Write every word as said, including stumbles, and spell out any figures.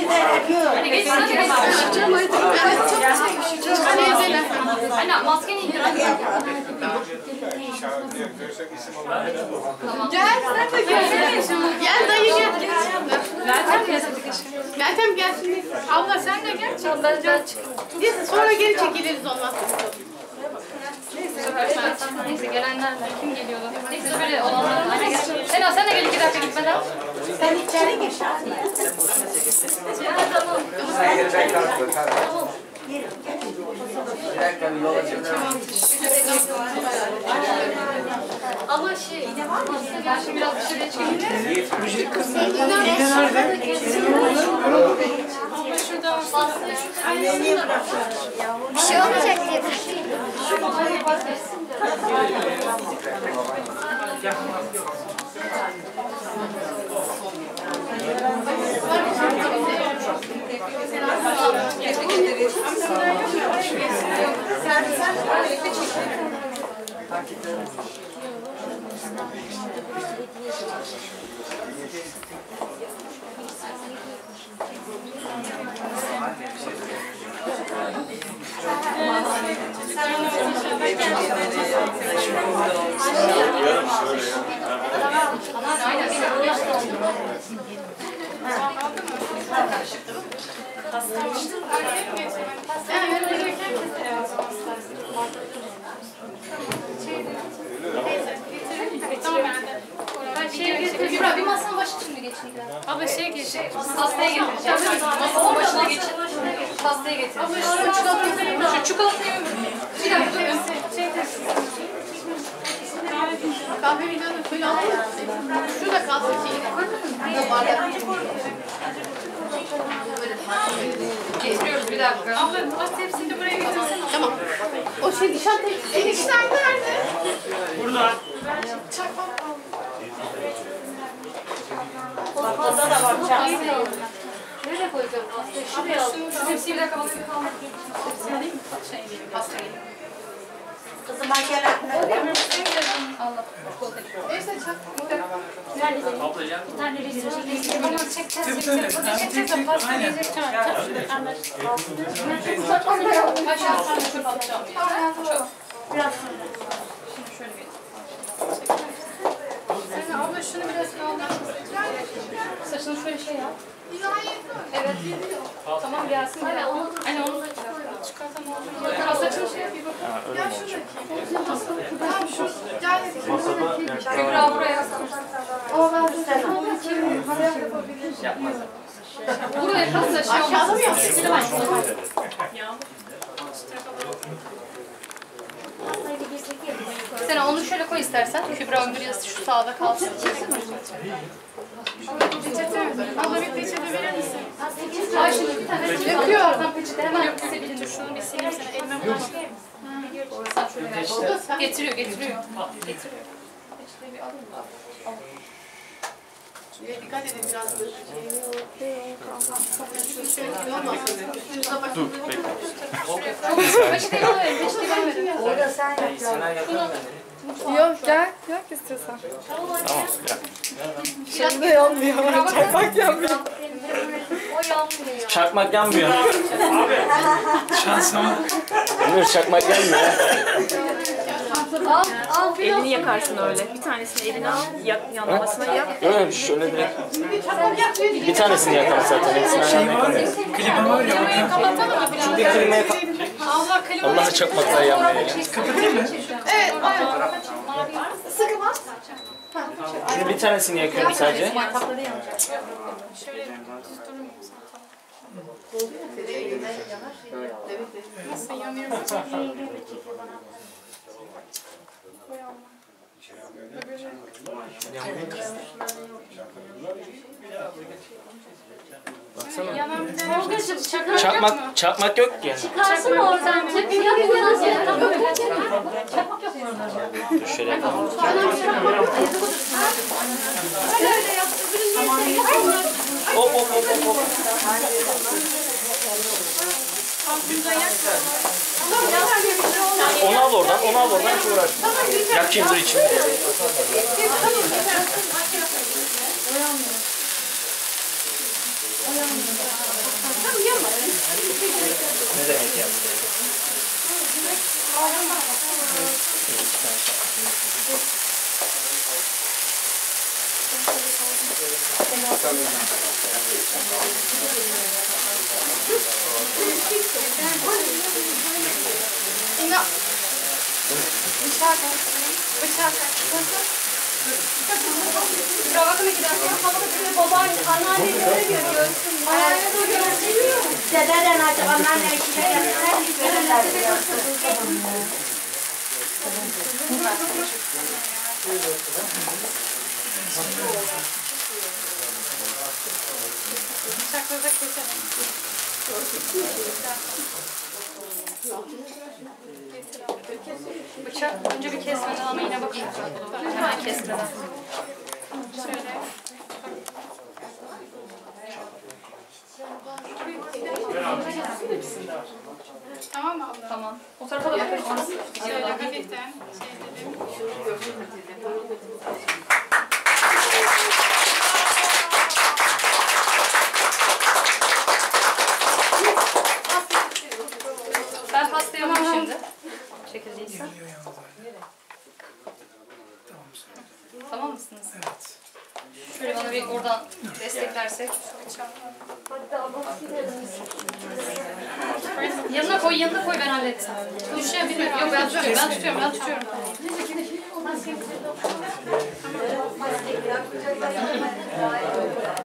Hadi geç, hadi geç. Anne maskeni indir. Gel sen de gel. Gel dayı gel. Meltem gel. Meltem gel şimdi. Abla sen de gel. Ben ben çıkayım. Sonra geri çekiliriz ondan. Neyse gelenler kim geliyordu? Neyse böyle olanlar. Anne gel. Sena sen de gel iki dakika gitmeden. Sen içeri geç. Ya tamam. Tamam. Ama şey, ben şimdi biraz dışarıya çıkayım. Bir şey olmayacak diye. Kübra bir masanın başı şimdi geçin. Abla şey geç. Pastaya getireceğim. Masanın başına geçin. Pastaya getir. Abla şu çikolatayı Şu çikolatayı bir dakika durun. kahve videonu böyle alayım mı? Şurada kalsın şeyi. Bu bardak. Getiriyoruz bir dakika. Abla bak tepsini buraya getirsene. Tamam. O şey nişan tepsisi. Enişten nerede? Burada. Çakmak kaldı. Pasta da var. Nereye koyacağım pastayı? Şuraya al. Şu tepsiyi bir dakika bakayım. Tepsini alayım mı? Şey değil, pastayı. Kızım ben gel aklına. Allah. Neyse çakmak. Ablacığım. Bir tane rezil şey. Bana çek ters Tabii çek. tabii. Çek Çek, çek çek. de pasta Aynen. yiyecek. Tamam. Aşağı sana çöp atacağım. Biraz Şimdi şöyle bir. Sen abla şunu biraz kaldır. Saçını şöyle şey yap. Evet. Tamam gelsin. Hadi onu Anne onu da Çıkartan oldu. Ya saçını şey yap bir bak. Gel şuradaki. Tamam şu. Gel. Kübra buraya. Buraya kalsa şey olmaz. Aşağıda mı yapıyorsun? Sen onu şöyle koy istersen. Kübra ömür yazısı şu sağda kalsın. Abla bir peçete verir misin? Ay şimdi bir tane peçete Yakıyor. Oradan peçete hemen kesebilirim. Şunu bir sileyim sana. Elime bulamam. Sen şöyle ver. O da sen. Getiriyor, getiriyor. Getiriyor. Peçeteyi bir alayım da. Şuraya dikkat edin biraz. Şöyle kilo olmasın. Üstünüze bakın. Dur bekle. Peçeteyi bana verin, peçeteyi bana verin. Orada sen yap. Sana yakın Yok gel, yak istiyorsan. Tamam gel. Şimdi olmuyor. Çakmak yanmıyor. O yanmıyor. Çakmak yanmıyor. Abi. Şansıma. Ömür çakmak yanmıyor. Al, al bir Elini yakarsın öyle. Bir tanesini eline al, yak, yanlamasına yak. Öyle şöyle direkt. Bir tanesini yakalım zaten. Hepsini şey var ya. Klima var ya. Kapatalım mı biraz? Bir klimaya kal. Allah klima. Allah'a çakmaklar yanmıyor ya. Evet. Sıkı bas. Şimdi bir tanesini yakıyorum sadece. maytapları yanacak. Şöyle düz durur musun? Nasıl yanıyor? Baksana. Yanan bir tane. Tolga'cığım çakmak Çakmak, çakmak yok ki. çıkarsın oradan. Çek bir yap biraz ya. Tamam. Dur şöyle yapalım. Hop hop hop hop hop. Onu al oradan, onu al oradan hiç uğraş. Yakayım dur içimi. Ne demek yani? İna. Bıçak. Bıçak. Kusura bakma iki dakika. Havada böyle babaanne, anneanneleri görüyorsun. Anneanne de görüyor. Dededen artık anneanne işine yaptılar. Hiç verirler. Bıçakları da keselim. Bıçak önce bir kesmeden ama yine bakın. Hemen kesmeden. Şöyle. Tamam mı abla? Tamam. O tarafa da bakın. Orası. Şöyle hafiften şey dedim. Ben pastayı alayım şimdi. Çekildiyse. Tamam mısınız? Evet. Şöyle bana bir oradan desteklersek. Yanına koy, yanına koy ben halledeceğim. Düşen bilmiyorum. Yok ben tutuyorum, ben tutuyorum, ben tutuyorum.